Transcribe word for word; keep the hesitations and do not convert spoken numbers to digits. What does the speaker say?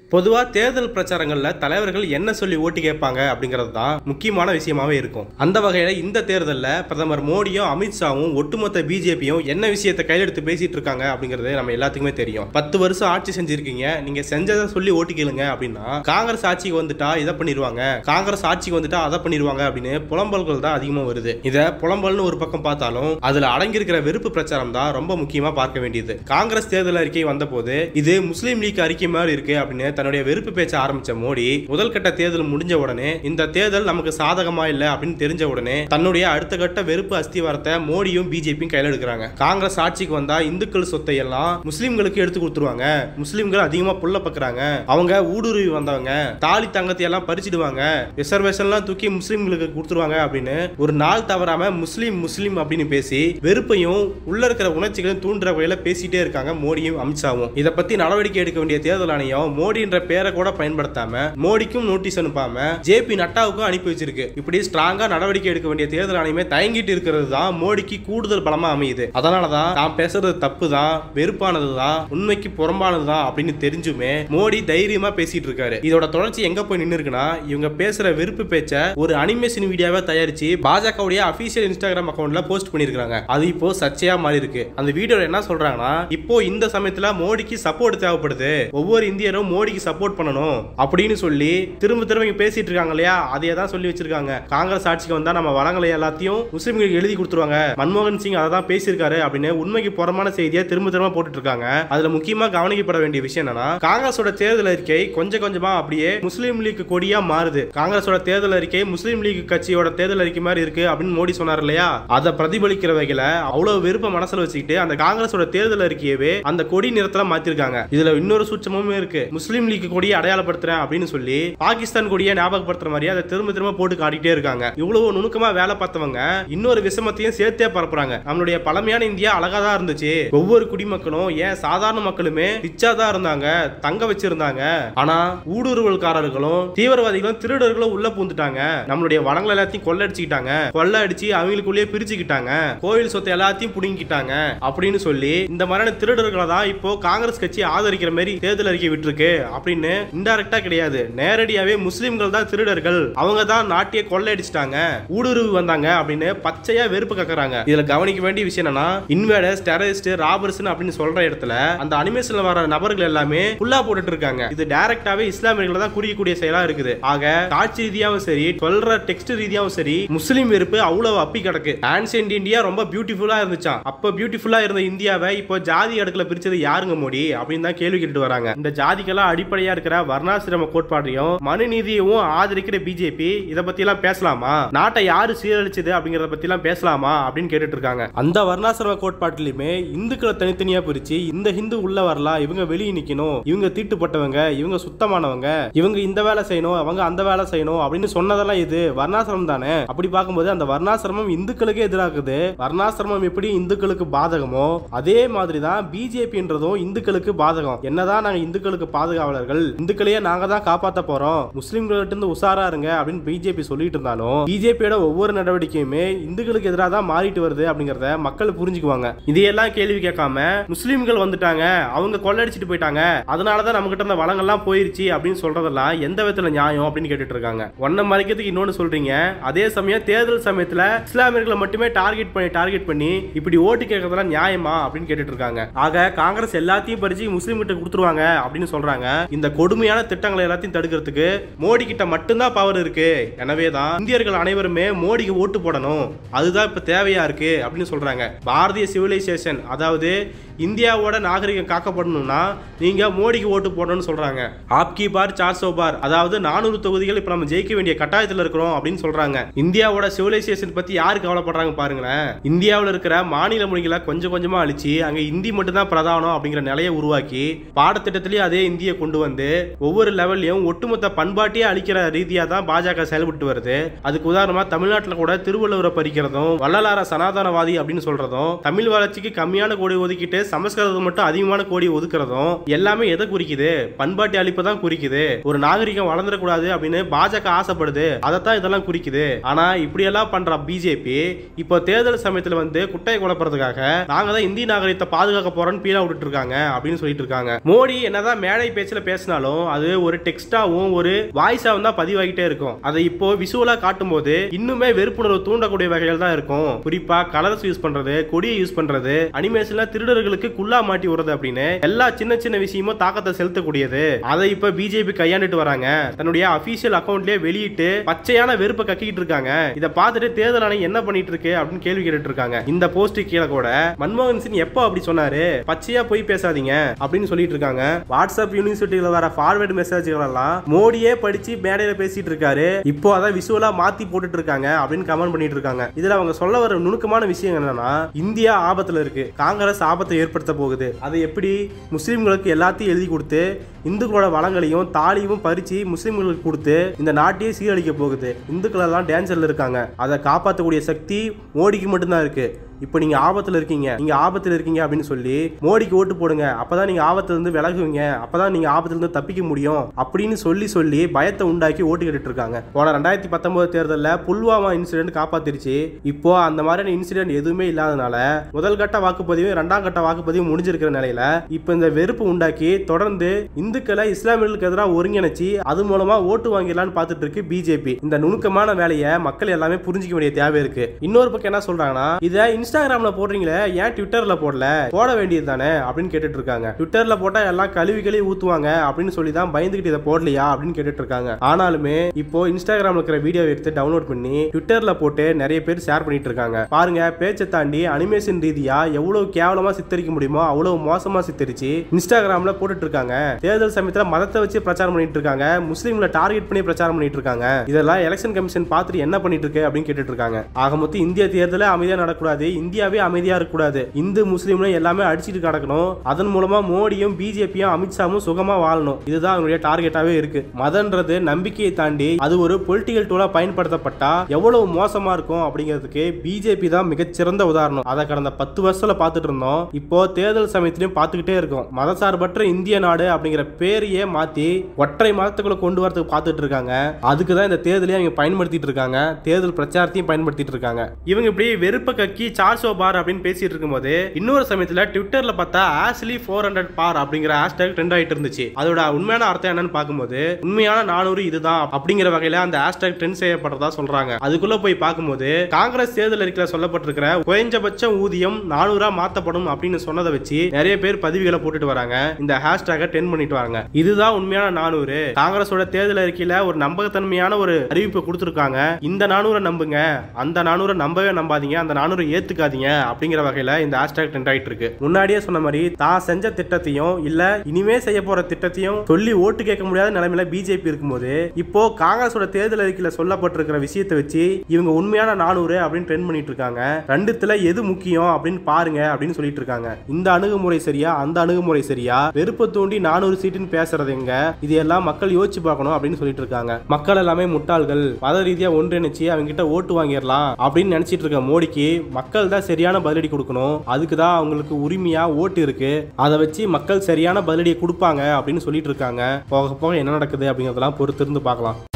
பொதுவா தேர்தல் பிரச்சாரங்கள்ல தலைவர்கள் என்ன சொல்லி ஓட்டு கேட்பாங்க அப்படிங்கிறது தான் முக்கியமான விஷயமாவே இருக்கும். அந்த வகையில இந்த தேர்தலில் பிரதமர் மோடியும் அமித்ஷாவும் ஒட்டுமொத்த பிஜேபியும் என்ன விஷயத்தை கையெழுத்து பேசிட்டு இருக்காங்க அப்படிங்கறது நம்ம எல்லாத்துக்குமே தெரியும். பத்து வருஷம் ஆட்சி செஞ்சிருக்கீங்க, நீங்க செஞ்சதை சொல்லி ஓட்டு கேளுங்க அப்படின்னா காங்கிரஸ் ஆட்சிக்கு வந்துட்டா இதை பண்ணிடுவாங்க, காங்கிரஸ் ஆட்சிக்கு வந்துட்டா அதை பண்ணிடுவாங்க அப்படின்னு புலம்பல்கள் தான் அதிகமா வருது. இத புலம்பல்னு ஒரு பக்கம் பார்த்தாலும் அதுல அடங்கியிருக்கிற வெறுப்பு பிரச்சாரம் தான் ரொம்ப முக்கியமா பார்க்க வேண்டியது. காங்கிரஸ் தேர்தல் அறிக்கை வந்த போது இது முஸ்லீம் லீக் அறிக்கை மாதிரி இருக்கு அப்படின்னு தன்னுடைய வெறுப்பு பேச்ச ஆரம்பிச்ச மோடி முதல் கட்ட தேர்தல் முடிஞ்ச உடனே இந்த தேர்தல் நமக்கு சாதகமா இல்ல அப்படின்னு தெரிஞ்ச உடனே தன்னுடைய அடுத்த கட்ட வெறுப்பு அஸ்திவாரத்தை மோடியும் பிஜேபியும் கையில எடுக்கிறாங்க. காங்கிரஸ் ஆட்சிக்கு வந்தா இந்துக்கள் சொத்தை எல்லாம் முஸ்லீம்களுக்கு எடுத்து கொடுத்துருவாங்க, முஸ்லீம்கள் அதிகமா புள்ள பக்குறாங்க, அவங்க ஊடுருவி வந்தவங்க தாலி தங்கத்தை எல்லாம் பறிச்சிடுவாங்க, ரிசர்வேஷன்லாம் தூக்கி முஸ்லீம்களுக்கு கொடுத்துருவாங்க அப்படின்னு ஒரு நாள் தவறாம முஸ்லீம் முஸ்லீம் அப்படின்னு பேசி வெறுப்பையும் உள்ள இருக்கிற உணர்ச்சிகளையும் தூண்டுற வகையில பேசிட்டே இருக்காங்க மோடியும் அமித்ஷாவும். இதை பத்தி நடவடிக்கை எடுக்க வேண்டிய தேர்தல் ஆணையம் மோடி என்ற பேரை கூட பயன்படுத்தாம மோடிக்கும் நோட்டீஸ் அனுப்பாம ஜேபி நட்டாவுக்கும் அனுப்பி வச்சிருக்கு. இப்படி ஸ்ட்ராங்கா நடவடிக்கை எடுக்க வேண்டிய தேர்தல் ஆணையமே தயங்கிட்டு இருக்கிறது தான் மோடிக்கு கூடுதல் பலமா அமையுது. அதனாலதான் தான் பேசுறது தப்பு தான், வெறுப்பானது தான், உண்மைக்கு புறம்பானது தான் அப்படின்னு தெரிஞ்சுமே மோடி தைரியமா பேசிட்டு இருக்காரு. இதோட தொடர்ச்சி எங்க போய் நின்று இருக்குன்னா இவங்க பேசுற வெறுப்பு பேச்ச ஒரு அனிமேஷன் வீடியோவை தயாரிச்சு பாஜகவுடைய அபிஷியல் இன்ஸ்டாகிராம் அக்கவுண்ட்ல போஸ்ட் பண்ணிருக்காங்க. அது இப்போ சர்ச்சையா மாறி இருக்கு. அந்த வீடியோல என்ன சொல்றாங்கன்னா, இப்போ இந்த சமயத்துல மோடிக்கு சப்போர்ட் தேவைப்படுது, ஒவ்வொரு இந்தியரும் மோடிக்கு சப்போர்ட் பண்ணணும் அப்படின்னு சொல்லி திரும்ப திரும்ப பேசிட்டு இருக்காங்க இல்லையா, அதே தான் சொல்லி வச்சிருக்காங்க. காங்கிரஸ் ஆட்சிக்கு வந்தா நம்ம வளங்களை எல்லாத்தையும் முஸ்லிம்களுக்கு எழுதி கொடுத்துருவாங்க, மன்மோகன் சிங் அதை தான் பேசியிருக்காரு அப்படின்னு உண்மைக்கு புறமான செய்தியை திரும்ப திரும்ப போட்டுட்டு இருக்காங்க. அதுல முக்கியமா கவனிக்கப்பட வேண்டிய விஷயம் என்னன்னா, காங்கிரஸோட தேர்தல் அறிக்கை கொஞ்சம் கொஞ்சமா அப்படியே முஸ்லீம் லீக் கொடியா மாறுது. காங்கிரஸோட தேர்தல் அறிக்கை முஸ்லீம் லீக் கட்சியோட தேர்தல் அறிக்கை மாதிரி இருக்கு அப்படின்னு மோடி சொன்னார் இல்லையா, அதை பிரதிபலிக்கிற வகையில அவ்வளவு விருப்ப மனசுல வச்சுக்கிட்டு அந்த காங்கிரஸோட தேர்தல் அறிக்கையவே அந்த கொடி நிறத்துல மாத்திருக்காங்க. இதுல இன்னொரு சூட்சமும் இருக்கு. முஸ்லீம் லீக் கொடியை அடையாளப்படுத்துறேன் அப்படின்னு சொல்லி பாகிஸ்தான் கொடியை ஞாபகப்படுத்துற மாதிரி அதை திரும்ப திரும்ப போட்டு காட்டிட்டே இருக்காங்க. இவ்வளவு நுணுக்கமா வேலை பார்த்தவங்க இன்னொரு விஷமத்தையும் சேர்த்தே பரப்புறாங்க. நம்மளுடைய பழமையான இந்தியா அழகா தான் இருந்துச்சு, ஒவ்வொரு குடிமக்களும் ஏன் சாதாரண மக்களுமே ரிச்சா தான் இருந்தாங்க, தங்க வச்சிருந்தாங்க, ஆனா ஊடுருவல்காரர்களும் தீவிரவாதிகளும் திருடர்களும் உள்ள பூந்துட்டாங்க, நம்மளுடைய வளங்கள் எல்லாத்தையும் கொள்ளடிச்சுக்கிட்டாங்க, கொள்ள அடிச்சு அவங்களுக்குள்ளேயே பிரிச்சுக்கிட்டாங்க, கோயில் சொத்தை எல்லாத்தையும் புடுங்கிட்டாங்க அப்படின்னு சொல்லி இந்த மாதிரியான திருடர்களை தான் இப்போ காங்கிரஸ் கட்சி ஆதரிக்கிற மாதிரி தேர்தல் அறிக்கை விட்டுருக்கு அப்படின்னு இன்டைரக்டா கிடையாது, நேரடியாவே முஸ்லிம்கள் தான் திருடர்கள், அவங்க தான் நாட்டிய கொள்ளையடிச்சிட்டாங்க, ஊடுருவி வந்தாங்க அப்படின்னு பச்சையா வெறுப்பு கக்கறாங்க. இதுல கவனிக்க வேண்டிய விஷயம் என்னன்னா, இன்வேடர்ஸ், டெரரிஸ்ட், ராபர்ஸ் அப்படின்னு சொல்ற இடத்துல அந்த அனிமேஷன்ல வர நபர்கள் எல்லாமே புல்லா போட்டுட்டு இருக்காங்க. இது டைரக்டாவே இஸ்லாமியர்களை தான் குறிக்கக்கூடிய செயலா இருக்குது. ஆக காட்சி ரீதியாவும் சரி, சொல்ற டெக்ஸ்ட் ரீதியாவும் சரி, முஸ்லிம் வெறுப்பு அவ்வளவு அப்பி கிடக்கு. ஆன்சியன்ட் இந்தியா ரொம்ப பியூட்டிஃபுல்லா இருந்துச்சாம். அப்ப பியூட்டிஃபுல்லா இருந்த இந்தியாவை இப்போ ஜாதி அடுக்குல பிரிச்சது யாருங்க மோடி அப்படின்னு தான் கேள்வி கேட்டு வராங்க. இந்த ஜாதிக்கெல்லாம் அடிப்படையா இருக்கிற வர்ணாசிரம கோட்பாட்டையும் மனு நீதியையும் ஆதரிக்கிற பிஜேபி இதை பத்தி எல்லாம் பேசலாமா, நாட்டை யாரு சீரழிச்சது அப்படிங்கறத பத்தி எல்லாம் பேசலாமா அப்படின்னு கேட்டுட்டு இருக்காங்க. அந்த வர்ணாசிரம கோட்பாட்டிலுமே இந்துக்களை தனித்தனியா பிரிச்சு இந்த ஹிந்து உள்ள வரலாம், இவங்க வெளியே நிக்கணும், இவங்க தீட்டுப்பட்டவங்க, இவங்க சுத்தமானவங்க, இவங்க இந்த வேலை செய்யணும், அவங்க அந்த வேலை செய்யணும் அப்படின்னு சொன்னதெல்லாம் இது வர்ணாசிரமம் தானே. அப்படி பார்க்கும்போது அந்த வர்ணாசிரமம் இந்துக்களுக்கே எதிராகுது. வர்ணாசிரமம் எப்படி இந்துக்களுக்கு பாதகமோ அதே மாதிரிதான் பிஜேபின்றதும் இந்துக்களுக்கு பாதகம். என்னதான் நாங்க இந்துக்களுக்கு பாதுகாவலர்கள், இந்துக்களையே நாங்க தான் காப்பாற்ற போறோம், முஸ்லிம்கள்ட்ட இருந்து உசாரா இருங்க அப்படின்னு பிஜேபி சொல்லிட்டு இருந்தாலும் பிஜேபியோட ஒவ்வொரு நடவடிக்கையுமே இந்துக்களுக்கு எதிராக தான் மாறிட்டு வருது அப்படிங்கறத மக்கள் புரிஞ்சுக்குவாங்க. இதையெல்லாம் கேள்வி கேட்காம முஸ்லிம்கள் வந்துட்டாங்க, அவங்க கொள்ளடிச்சிட்டு போயிட்டாங்க, அதனாலதான் நம்ம கிட்ட இருந்த வளங்கள்லாம் போயிருச்சு அப்படின்னு சொல்றதெல்லாம் எந்த விதத்துல நியாயம் அப்படின்னு கேட்டுட்டு இருக்காங்க. ஒன்ன மறைக்கிறதுக்கு இன்னொன்னு சொல்றீங்க, அதே சமயம் தேர்தல் சமயத்துல இஸ்லாமியர்களை மட்டுமே டார்கெட் பண்ணி டார்கெட் பண்ணி இப்படி ஓட்டு கேட்கறதெல்லாம் நியாயமா அப்படின்னு கேட்டுட்டு இருக்காங்க. ஆக காங்கிரஸ் எல்லாத்தையும் பறிச்சு முஸ்லீம் கிட்ட கொடுத்துருவாங்க அப்படின்னு சொல்றாங்க. இந்த கொடுமையான திட்டங்களை எல்லாத்தையும் தடுக்கிறதுக்கு மோடி கிட்ட மட்டும்தான் பவர் இருக்கு. எனவேதான் இந்தியர்கள் அனைவருமே மோடிக்கு ஓட்டு போடணும், அதுதான் இப்ப தேவையா இருக்கு அப்படின்னு சொல்றாங்க. பாரதிய சிவிலைசேஷன், அதாவது இந்தியாவோட நாகரிகம் காக்கப்படணும்னா நீங்க மோடிக்கு ஓட்டு போடணும்னு சொல்றாங்க. ஆப்கி பார் சார்சோ பார், அதாவது நானூறு தொகுதிகள் இப்ப நம்ம ஜெயிக்க வேண்டிய கட்டாயத்தில் இருக்கிறோம் அப்படின்னு சொல்றாங்க. இந்தியாவோட சிவிலைசேஷன் பத்தி யாரு கவலைப்படுறாங்க பாருங்களேன். இந்தியாவில் இருக்கிற மாநில மொழிகளை கொஞ்சம் கொஞ்சமா அழிச்சு அங்க இந்தி மட்டும் தான் பிரதானம் அப்படிங்கிற நிலையை உருவாக்கி பாடத்திட்டத்திலேயே அதே இந்தியை கொண்டு வந்து ஒவ்வொரு லெவல்லையும் ஒட்டுமொத்த பண்பாட்டையே அழிக்கிற ரீதியா தான் பாஜக செயல்பட்டு வருது. அதுக்கு உதாரணமா தமிழ்நாட்டில் கூட திருவள்ளுவரை பறிக்கிறதும் வள்ளலார சனாதனவாதி அப்படின்னு சொல்றதும், தமிழ் வளர்ச்சிக்கு கம்மியான கோடி ஒதுக்கிட்டு சமஸ்கிருதம் மட்டும் அதிகமான கோடி ஒதுக்குறதும் எல்லாமே எதை குறிக்குது, பண்பாட்டு அழிப்பு தான் குறிக்குது. ஒரு நாகரிகம் வளர்ந்துடக்கூடாது அப்படின்னு பாஜக ஆசைப்படுது, அதைத்தான் இதெல்லாம் குறிக்குது. ஆனா இப்படி எல்லாம் பண்ற பிஜேபி இப்போ தேர்தல் சமயத்துல வந்து குட்டையை குழப்பறதுக்காக நாங்க தான் இந்திய நாகரிகத்தை பாதுகாக்க போறோம்னு பீலா விட்டுட்டு இருக்காங்க அப்படின்னு சொல்லிட்டு இருக்காங்க. மோடி என்னதான் மேடை பேச்சுல தொலைபேசியில பேசினாலும் அது ஒரு டெக்ஸ்டாவும் ஒரு வாய்ஸாவும் தான் பதிவாகிட்டே இருக்கும். அதை இப்போ விஷுவலா காட்டும் போது இன்னுமே வெறுப்புணர்வு தூண்டக்கூடிய வகைகள் தான் இருக்கும். குறிப்பா கலர்ஸ் யூஸ் பண்றது, கொடியை யூஸ் பண்றது, அனிமேஷன்ல திருடர்களுக்கு குள்ளா மாட்டி விடுறது அப்படின்னு எல்லா சின்ன சின்ன விஷயமும் தாக்கத்தை செலுத்தக்கூடியது. அதை இப்ப பிஜேபி கையாண்டுட்டு வராங்க. தன்னுடைய அபிஷியல் அக்கௌண்ட்லயே வெளியிட்டு பச்சையான வெறுப்பை கக்கிட்டு இருக்காங்க. இதை பார்த்துட்டு தேர்தல் ஆணையம் என்ன பண்ணிட்டு இருக்கு அப்படின்னு கேள்வி கேட்டுட்டு இருக்காங்க. இந்த போஸ்ட் கீழே கூட மன்மோகன் சிங் எப்போ அப்படி சொன்னாரு, பச்சையா போய் பேசாதீங்க அப்படின்னு சொல்லிட்டு இருக்காங்க. வாட்ஸ்அப் யூனிவர்சிட்டியில வர ஃபார்வர்ட் மெசேஜ்கள் எல்லாம் மோடியே படிச்சு மேடையில பேசிட்டு இருக்காரு, இப்போ அதை விஷுவலா மாத்தி போட்டுட்டு இருக்காங்க அப்படின்னு கமெண்ட் பண்ணிட்டு இருக்காங்க. இதுல அவங்க சொல்ல வர நுணுக்கமான விஷயம் என்னன்னா, இந்தியா ஆபத்துல இருக்கு, காங்கிரஸ் ஆபத்தை ஏற்படுத்த போகுது. அதை எப்படி முஸ்லிம்களுக்கு எல்லாத்தையும் எழுதி கொடுத்து இந்துக்களோட வளங்களையும் தாலியும் பறிச்சு முஸ்லிம்களுக்கு கொடுத்து இந்த நாட்டையே சீரழிக்க போகுது. இந்துக்கள் எல்லாம் டேன்சர்ல இருக்காங்க. அதை காப்பாற்றக்கூடிய சக்தி மோடிக்கு மட்டும்தான் இருக்கு. இப்போ நீங்க ஆபத்துல இருக்கீங்க, நீங்க ஆபத்துல இருக்கீங்க அப்படின்னு சொல்லி மோடிக்கு ஓட்டு போடுங்க, அப்பதான் நீங்க ஆபத்துல இருந்து விலகுவீங்க, அப்பதான் நீங்க ஆபத்துல இருந்து தப்பிக்க முடியும் அப்படின்னு சொல்லி சொல்லி பயத்தை உண்டாக்கி ஓட்டு கேட்டுட்டு இருக்காங்க. போன ரெண்டாயிரத்தி பத்தொன்பது தேர்தலில் புல்வாமா இன்சிடென்ட் காப்பாத்திருச்சு. இப்போ அந்த மாதிரியான இன்சிடென்ட் எதுவுமே இல்லாதனால முதல் கட்ட வாக்குப்பதிவு இரண்டாம் கட்ட வாக்குப்பதிவு முடிஞ்சிருக்கிற நிலையில இப்போ இந்த வெறுப்பு உண்டாக்கி தொடர்ந்து இந்துக்களை இஸ்லாமியர்களுக்கு எதிராக ஒருங்கிணைச்சு அது மூலமா ஓட்டு வாங்கிடலான்னு பார்த்துட்டு இருக்கு பிஜேபி. இந்த நுணுக்கமான வேலையை மக்கள் எல்லாமே புரிஞ்சிக்க வேண்டிய தேவை இருக்கு. இன்னொரு பக்கம் என்ன சொல்றாங்கன்னா, இதை இன்ஸ்டாகிராம்ல போடுறீங்களே, ஏன் ட்விட்டர்ல போடல, போட வேண்டியது தானே அப்படின்னு கேட்டுட்டு இருக்காங்க. ட்விட்டர்ல போட்டா எல்லாம் கழுவி கழுவி ஊத்துவாங்க அப்படின்னு சொல்லி தான் பயந்துகிட்டு இதை போடலையா அப்படின்னு கேட்டுட்டு இருக்காங்க. ஆனாலுமே இப்போ இன்ஸ்டாகிராம்ல இருக்கிற வீடியோ எடுத்து டவுன்லோட் பண்ணி ட்விட்டர்ல போட்டு நிறைய பேர் ஷேர் பண்ணிட்டு இருக்காங்க. பாருங்க, பேச்சை தாண்டி அனிமேஷன் ரீதியா எவ்வளவு கேவலமா சித்தரிக்க முடியுமோ அவ்வளவு மோசமா சித்தரிச்சு இன்ஸ்டாகிராம்ல போட்டுட்டு இருக்காங்க. தேர்தல் சமயத்துல மதத்தை வச்சு பிரச்சாரம் பண்ணிட்டு இருக்காங்க, முஸ்லீம்களை டார்கெட் பண்ணி பிரச்சாரம் பண்ணிட்டு இருக்காங்க. இதெல்லாம் எலெக்ஷன் கமிஷன் பார்த்துட்டு என்ன பண்ணிட்டு இருக்கு அப்படின்னு கேட்டுட்டு இருக்காங்க. ஆக மொத்தம் இந்திய தேர்தல அமைதியா நடக்கூடாது, இந்தியாவே அமைதியா இருக்கக்கூடாது, இந்து முஸ்லீம் எல்லாமே அடிச்சுட்டு கிடக்கணும், அதன் மூலமா மோடியும் பிஜேபியும் அமித்ஷாவும் சுகமா வாழணும். இதுதான் அவங்களுடைய டார்கெட்டாவே இருக்கு. மதன்றது நம்பிக்கையை தாண்டி அது ஒரு பொலிட்டிக்கல் டூலா பயன்படுத்தப்பட்டா எவ்வளவு மோசமா இருக்கும் அப்படிங்கிறதுக்கு பிஜேபி தான் மிகச்சிறந்த உதாரணம். அதை கடந்த பத்து வருஷத்துல பார்த்துட்டு இருந்தோம், இப்போ தேர்தல் சமயத்திலையும் பார்த்துக்கிட்டே இருக்கும். மதசார்பற்ற இந்திய நாடு அப்படிங்கிற பேரையே மாத்தி ஒற்றை மதத்துக்குள்ள கொண்டு வரதுக்கு பார்த்துட்டு இருக்காங்க. அதுக்கு தான் இந்த தேர்தலையும் அவங்க பயன்படுத்திட்டு இருக்காங்க, தேர்தல் பிரச்சாரத்தையும் பயன்படுத்திட்டு இருக்காங்க. இவங்க இப்படி வெறுப்ப கக்கி சார்சோ பார் அப்படின்னு பேசிட்டு இருக்கும்போது இன்னொரு சமயத்துல ட்விட்டர்ல பார்த்தா ஆஸ்லி ஃபோர் ஹண்ட்ரட் பார் அப்படிங்கிற ஹேஷ்டேக் ட்ரெண்ட் ஆயிட்டு இருந்துச்சு. அதோட உண்மையான அர்த்தம் என்னன்னு பார்க்கும்போது உண்மையான நானூறு இதுதான் அப்படிங்கிற வகையில அந்த ஹேஷ்டேக் ட்ரெண்ட் செய்யப்படுறதா சொல்றாங்க. அதுக்குள்ள போய் பார்க்கும்போது காங்கிரஸ் தேர்தல் அறிக்கையில சொல்லப்பட்டிருக்கிற குறைஞ்சபட்ச ஊதியம் நானூறா மாத்தப்படும் அப்படின்னு சொன்னதை வச்சு நிறைய பேர் பதிவுகளை போட்டுட்டு வராங்க, இந்த ஹேஷ்டேக ட்ரெண்ட் பண்ணிட்டு வராங்க. இதுதான் உண்மையான நானூறு. காங்கிரஸோட தேர்தல் அறிக்கையில ஒரு நம்பகத்தன்மையான ஒரு அறிவிப்பு கொடுத்திருக்காங்க. இந்த நானூரை நம்புங்க, அந்த நானூரை நம்பவே நம்பாதீங்க, அந்த நானூரை ஏத்துக்காதீங்க அப்படிங்கிற வகையில இந்த ஹேஷ்டேக் ட்ரெண்ட் ஆயிட்டு இருக்கு. முன்னாடியே சொன்ன மாதிரி தான் செஞ்ச திட்டத்தையும் இல்ல இனிமே செய்ய போற திட்டத்தையும் சொல்லி ஓட்டு கேட்க முடியாத நிலைமையில பிஜேபி இருக்கும்போது இப்போ காங்கிரஸோட தேர்தல் அறிக்கையில சொல்லப்பட்டிருக்கிற விஷயத்தை வச்சு இவங்க உண்மையான நானூறு அப்படின்னு ட்ரெண்ட் பண்ணிட்டு இருக்காங்க. ரெண்டுத்துல எது முக்கியம் அப்படின்னு பாருங்க அப்படின்னு சொல்லிட்டு இருக்காங்க. இந்த அணுகுமுறை சரியா, அந்த அணுகுமுறை சரியா, வெறுப்பு தூண்டி நானூறு சீட்டுன்னு பேசுறது எங்க, இதெல்லாம் மக்கள் யோசிச்சு பார்க்கணும் அப்படின்னு சொல்லிட்டு இருக்காங்க. மக்கள் எல்லாமே முட்டாள்கள், மத ரீதியா ஒன்றிணைச்சு அவங்க கிட்ட ஓட்டு வாங்கிடலாம் அப்படின்னு நினைச்சிட்டு இருக்க மோடிக்கு மக்கள் தான் சரியான பதிலடி கொடுக்கணும். அதுக்கு தான் அவங்களுக்கு உரிமையா ஓட்டு இருக்கு, அதை வச்சு மக்கள் சரியான பதிலடியை கொடுப்பாங்க அப்படின்னு சொல்லிட்டு இருக்காங்க. போக போக என்ன நடக்குது அப்படிங்கறதெல்லாம் பொறுத்திருந்து பார்க்கலாம்.